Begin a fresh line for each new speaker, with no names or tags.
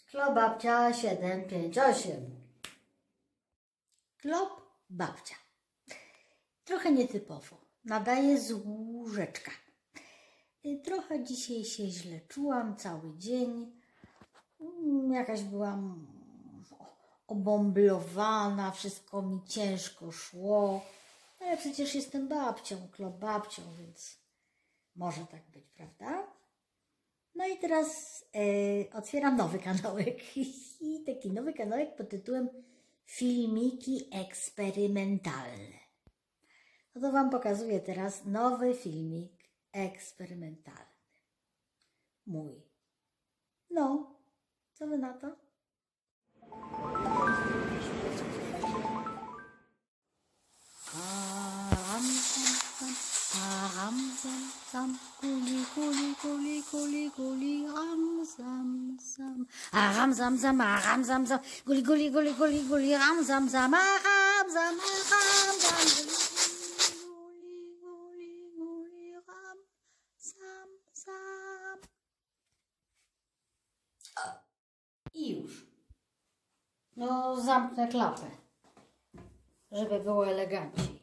Klop babcia 758. Klop babcia. Trochę nietypowo. Nadaję z łóżeczka. Trochę dzisiaj się źle czułam cały dzień. Jakaś byłam obomblowana, wszystko mi ciężko szło. Ale przecież jestem babcią, klop babcią, więc może tak być, prawda? No i teraz otwieram nowy kanałek. I taki nowy kanałek pod tytułem Filmiki eksperymentalne. No to Wam pokazuję teraz nowy filmik eksperymentalny. Mój. No, co Wy na to? Kuli, kuli, kuli, kuli, kuli, ram, sam, sam. Ram, sam, sam, ram, sam, sam. Kuli, kuli, kuli, kuli, kuli, ram, sam, sam, ram, sam, ram, sam. Kuli, kuli, kuli, ram, sam, sam. I już. No, zamknę klapę, żeby było eleganckiej.